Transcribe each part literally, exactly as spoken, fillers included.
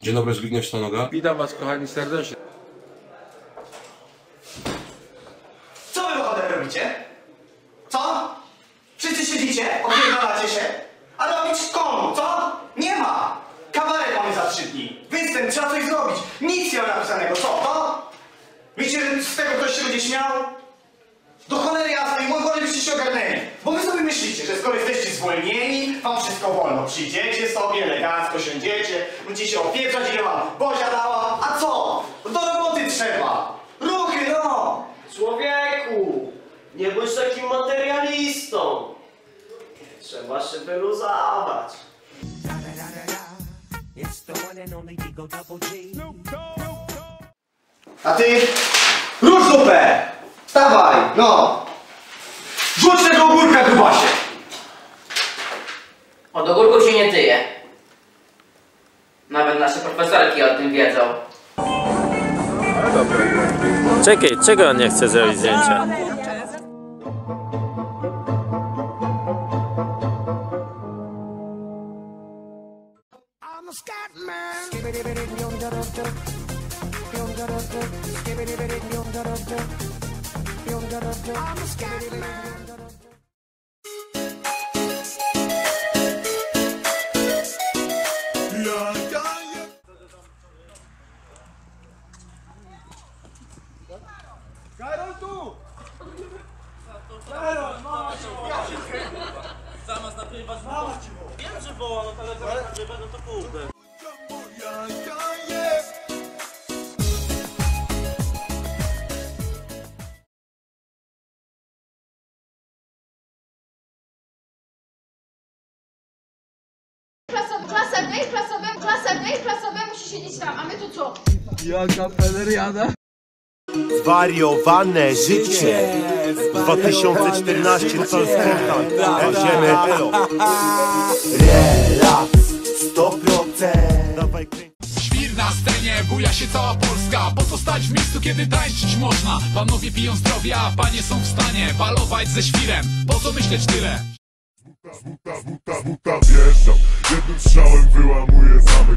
Dzień dobry, Zbigniew Stanoga. Witam was, kochani, serdecznie. Co wy ochotę robicie? Co? Wszyscy siedzicie, opierdalacie się? A robić komu, co? Nie ma! Kabaret mamy za trzy dni. Występ, trzeba coś zrobić. Nic nie ma napisanego, co? To? Wiecie, że z tego ktoś się będzie śmiał? Do cholery jasnej, może byście się ogarnęli. Bo wy sobie myślicie, że skoro jesteście zwolnieni, wam wszystko wolno. Przyjdziecie sobie, elegancko siądziecie, będziecie się opieprzać, ile wam Bozia dała. A co? Do roboty trzeba. Ruchy, no! Człowieku, nie bądź takim materialistą. Trzeba się wyluzować. A ty? Rusz dupę! Wstawaj, no! Rzuć tego ogórka, grubasie! Od ogórków się nie tyje. Nawet nasze profesorki o tym wiedzą. Czekaj, czego on nie chce zrobić zdjęcia? Karol tu! Karol, mama cię woła! Zamiast nagrywać, wiem, że woła, no ale teraz nagrywa, no to kurde. Klasa B, klasa B, klasa B, klasa B musi siedzieć tam, a my tu co? Jaka peleriada? Zwariowane życie. dwa tysiące czternaście to jest portal. Idziemy. Relaks sto procent. Dawaj kręć. Świr na scenie, buja się cała Polska. Po co stać w miejscu, kiedy tańczyć można? Panowie piją zdrowie, a panie są w stanie balować ze świrem. Po co myśleć tyle? Z buta, z buta, z buta wjeżdżam. Jednym strzałem wyłamuję zamek.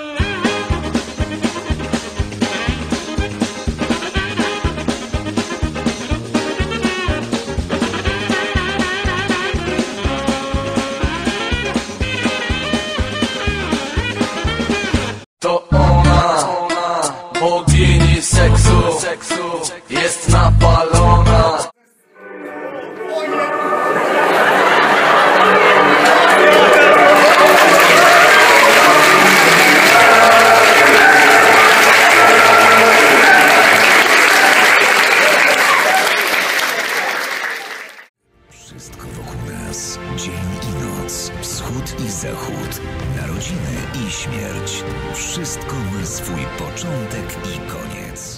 To ona, bogini seksu, seksu jest napalona. Wszystko wokół nas, dzień i noc, wschód i zachód, narodziny i śmierć. Wszystko ma swój początek i koniec.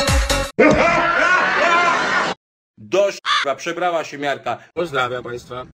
Dość, k***a, przebrała się miarka. Pozdrawiam państwa.